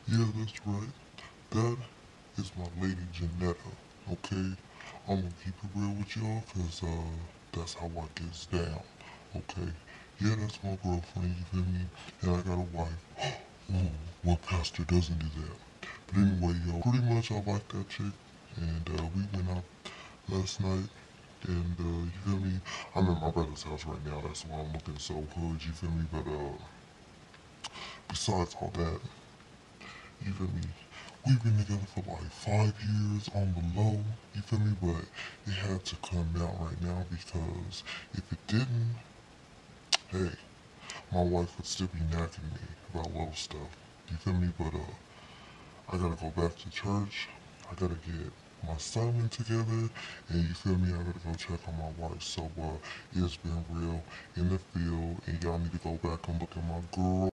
Yeah, that's right. That is my lady Janetta. Okay, I'm gonna keep it real with y'all, cause that's how I gets down. Okay, yeah, that's my girlfriend. You feel me? And I got a wife. Ooh, what pastor doesn't do that? But anyway, yo, pretty much I like that chick, and we went out last night. And you feel me? I'm at my brother's house right now. That's why I'm looking so hood. You feel me? But besides all that, you feel me? We've been together for like 5 years on the low, you feel me? But it had to come out right now because if it didn't, hey, my wife would still be nagging me about little stuff, you feel me? But I gotta go back to church, I gotta get my sermon together, and you feel me? I gotta go check on my wife. So it's been real in the field, and y'all need to go back and look at my girl.